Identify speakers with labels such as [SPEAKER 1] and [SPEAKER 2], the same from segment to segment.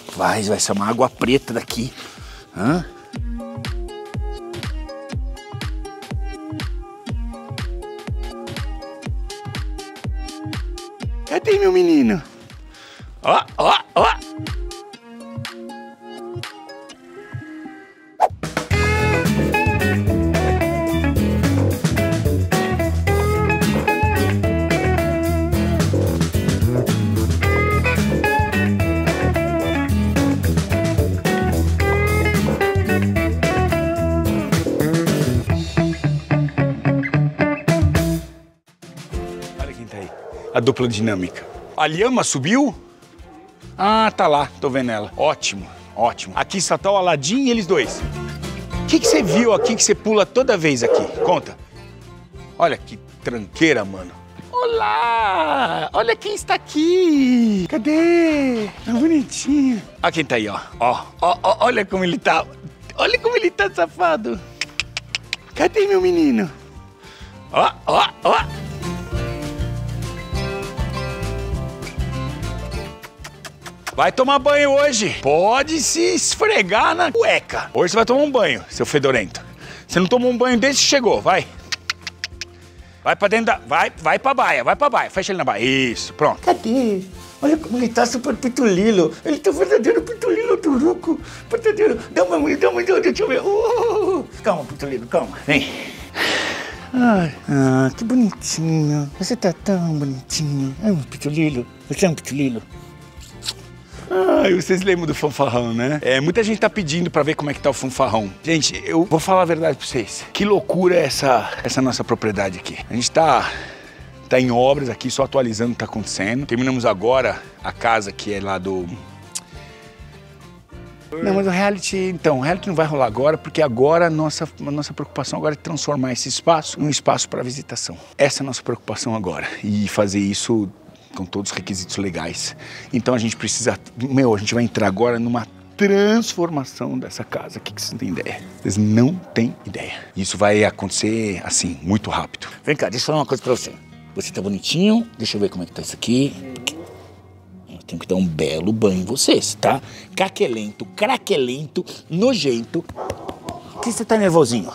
[SPEAKER 1] Rapaz, vai ser uma água preta daqui. Hã? Cadê meu menino? Ó, ó, ó. A dupla dinâmica. A Lhama subiu? Ah, tá lá, tô vendo ela. Ótimo, ótimo. Aqui só tá o Aladim e eles dois. O que você viu aqui que você pula toda vez aqui? Conta. Olha que tranqueira, mano. Olá! Olha quem está aqui! Cadê? É bonitinho. Olha quem tá aí, ó. Ó, olha como ele tá. Olha como ele tá safado. Cadê meu menino? Ó, ó, ó. Vai tomar banho hoje. Pode se esfregar na cueca. Hoje você vai tomar um banho, seu fedorento. Você não tomou um banho desde que chegou, vai. Vai pra dentro da... Vai pra baia, vai pra baia. Fecha ele na baia. Isso, pronto. Cadê? Olha como ele tá super pitulilo. Ele tá verdadeiro pitulilo, turuco. Verdadeiro. Dá uma, deixa eu ver. Calma, pitulilo, calma. Vem. Ai, que bonitinho. Você tá tão bonitinho. É um pitulilo. Você é um pitulilo. Ai, vocês lembram do fanfarrão, né? Muita gente tá pedindo pra ver como é que tá o fanfarrão. Gente, eu vou falar a verdade pra vocês. Que loucura é essa nossa propriedade aqui. A gente tá em obras aqui, só atualizando o que tá acontecendo. Terminamos agora a casa que é lá do... Não, mas o reality, então, o reality não vai rolar agora, porque agora a nossa preocupação agora é transformar esse espaço em um espaço para visitação. Essa é a nossa preocupação agora. E fazer isso com todos os requisitos legais. Então a gente precisa... a gente vai entrar agora numa transformação dessa casa. O que vocês não têm ideia? Vocês não têm ideia. Isso vai acontecer, assim, muito rápido. Vem cá, deixa eu falar uma coisa pra você. Você tá bonitinho. Deixa eu ver como é que tá isso aqui. Eu tenho que dar um belo banho em vocês, tá? Caquelento, craquelento, nojento. Por que você tá nervosinho?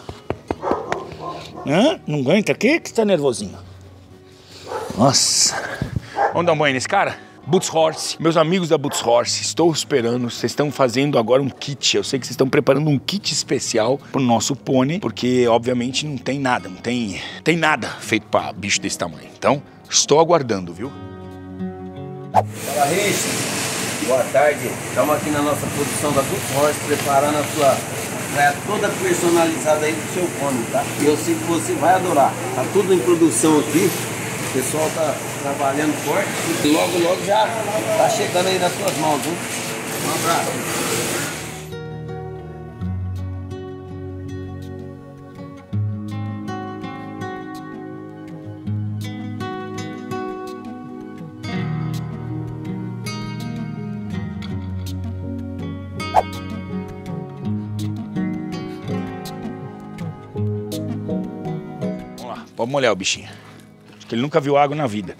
[SPEAKER 1] Hã? Não aguenta aqui? Que você tá nervosinho? Nossa... Vamos dar um banho nesse cara? Boots Horse, meus amigos da Boots Horse, estou esperando. Vocês estão fazendo agora um kit. Eu sei que vocês estão preparando um kit especial pro nosso pônei, porque obviamente não tem nada, não tem nada feito para bicho desse tamanho. Então, estou aguardando, viu?
[SPEAKER 2] Fala, Reis. Boa tarde. Estamos aqui na nossa produção da Boots Horse, preparando a sua praia toda personalizada aí pro seu pônei, tá? E eu sei que você vai adorar. Tá tudo em produção aqui. O pessoal tá trabalhando forte e logo já tá chegando aí nas suas mãos, viu? Um abraço.
[SPEAKER 1] Vamos lá, pode molhar o bichinho. Que ele nunca viu água na vida.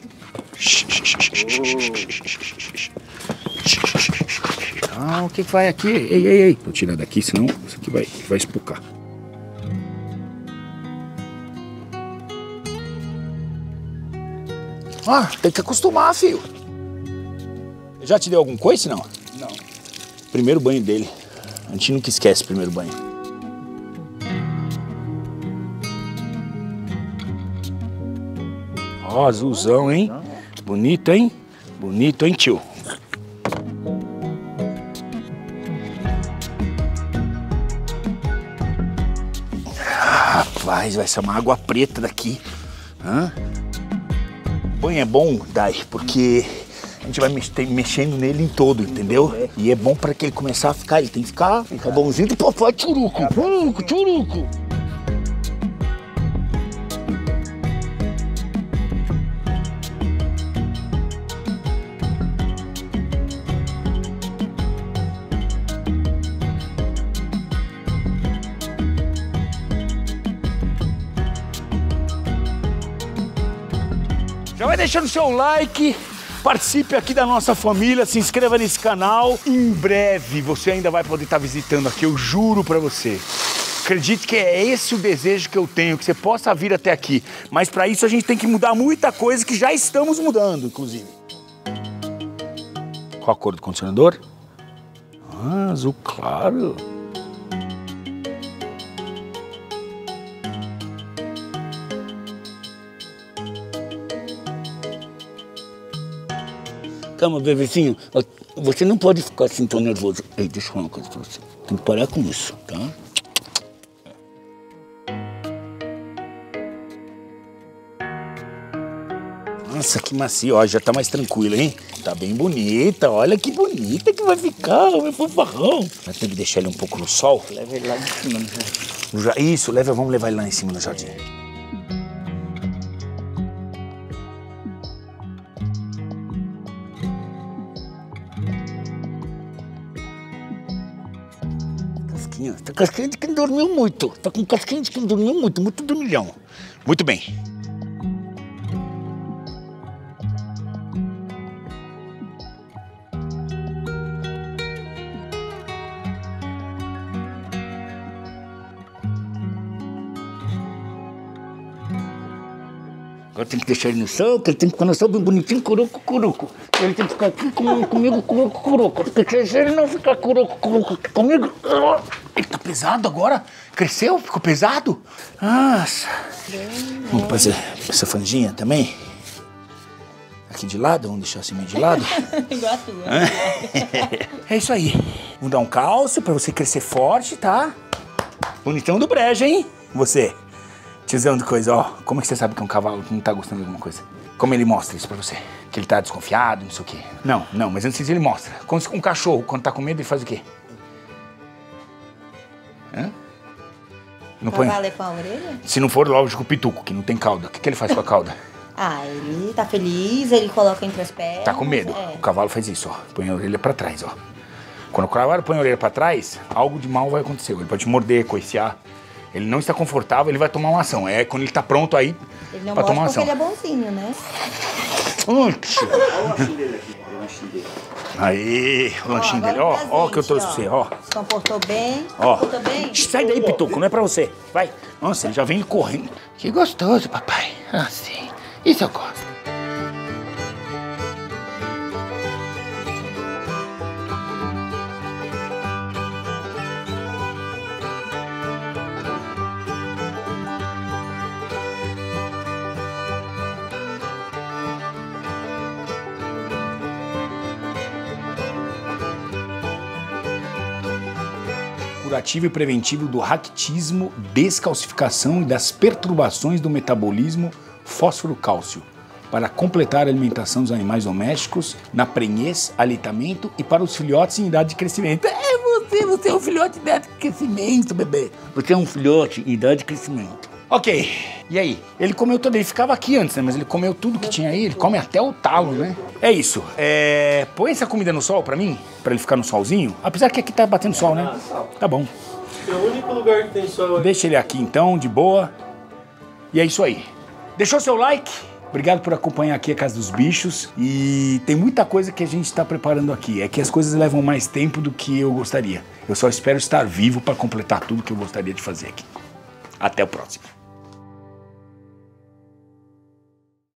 [SPEAKER 1] Ah, o que vai aqui? Ei. Vou tirar daqui, senão isso aqui vai espucar. Ah, tem que acostumar, filho. Já te deu algum coice, não? Não. Primeiro banho dele. A gente nunca esquece o primeiro banho. Ó, azulzão, hein? Bonito, hein? Bonito, hein, tio? Rapaz, vai ser uma água preta daqui. Hã? Banho é bom, Dai, porque a gente vai mexendo nele em todo, entendeu? E é bom pra que ele começar a ficar, ele tem que ficar bonzinho do papai tchuruco. Tchuruco. Já vai deixando seu like, Participe aqui da nossa família, se inscreva nesse canal. Em breve você ainda vai poder estar visitando aqui, eu juro pra você. Acredite que é esse o desejo que eu tenho, que você possa vir até aqui. Mas para isso a gente tem que mudar muita coisa que já estamos mudando, inclusive. Qual a cor do condicionador? Ah, azul claro. Calma, bebezinho. Você não pode ficar assim tão nervoso. Ei, deixa eu falar uma coisa pra você. Tem que parar com isso, tá? Nossa, que macio. Ó, já tá mais tranquilo, hein? Tá bem bonita. Olha que bonita que vai ficar, meu fofarrão. Mas tem que deixar ele um pouco no sol. Leva ele lá em cima no jardim. Isso, vamos levar ele lá em cima no jardim. Tá casquinha de quem dormiu muito. Tá com casquinha de quem dormiu muito, muito dormilhão. Muito bem. Agora tem que deixar ele no sol, que ele tem que ficar no sol bem bonitinho, curuco, curuco. Ele tem que ficar aqui comigo, curuco, curuco. Porque se ele não ficar curuco, curuco comigo... Ele tá pesado agora? Cresceu? Ficou pesado? Nossa. Vamos fazer essa franjinha também? Aqui de lado, vamos deixar assim meio de lado.
[SPEAKER 3] Igual a tua.
[SPEAKER 1] É isso aí. Vamos dar um calço pra você crescer forte, tá? Bonitão do brejo, hein? Você. Tiozão de coisa, ó. Como é que você sabe que é um cavalo que não tá gostando de alguma coisa? Como ele mostra isso pra você? Que ele tá desconfiado, não sei o quê. Não, mas antes disso ele mostra. Quando um cachorro, quando tá com medo, ele faz o quê? Hã? Não põe...
[SPEAKER 3] Cavalo é com a orelha?
[SPEAKER 1] Se não for, lógico, o pituco, que não tem cauda. O que ele faz com a cauda?
[SPEAKER 3] Ah, ele tá feliz, ele coloca entre as pernas.
[SPEAKER 1] Tá com medo.
[SPEAKER 3] É.
[SPEAKER 1] O cavalo faz isso, ó. Põe a orelha pra trás, ó. Quando o cavalo põe a orelha pra trás, algo de mal vai acontecer. Ele pode te morder, coiciar. Ele não está confortável, ele vai tomar uma ação. É quando ele tá pronto aí
[SPEAKER 3] ele não
[SPEAKER 1] pra tomar uma
[SPEAKER 3] porque
[SPEAKER 1] ação.
[SPEAKER 3] ele é bonzinho, né?
[SPEAKER 1] Olha o lanchinho dele aqui, o lanchinho dele. Aí, o lanchinho dele. Ó, o que eu trouxe pra você, ó.
[SPEAKER 3] Se comportou bem,
[SPEAKER 1] Ó.
[SPEAKER 3] comportou bem.
[SPEAKER 1] Sai daí, Pituco, não é pra você. Vai. Nossa, ele já vem correndo. Que gostoso, papai. Ah, sim. Isso eu gosto. Curativo e preventivo do raquitismo, descalcificação e das perturbações do metabolismo fósforo-cálcio, para completar a alimentação dos animais domésticos, na prenhez, aleitamento e para os filhotes em idade de crescimento. Você é um filhote em idade de crescimento, bebê. Você é um filhote em idade de crescimento. Ok, e aí? Ele comeu todo, ele ficava aqui antes, né? Mas ele comeu tudo que tinha aí, ele come até o talo, né? É isso, põe essa comida no sol pra mim, pra ele ficar no solzinho. Apesar que aqui tá batendo sol, né? Tá bom.
[SPEAKER 4] É o único lugar que tem sol aqui.
[SPEAKER 1] Deixa ele aqui então, de boa. E é isso aí. Deixou seu like? Obrigado por acompanhar aqui a Casa dos Bichos. E tem muita coisa que a gente está preparando aqui. É que as coisas levam mais tempo do que eu gostaria. Eu só espero estar vivo para completar tudo que eu gostaria de fazer aqui. Até o próximo.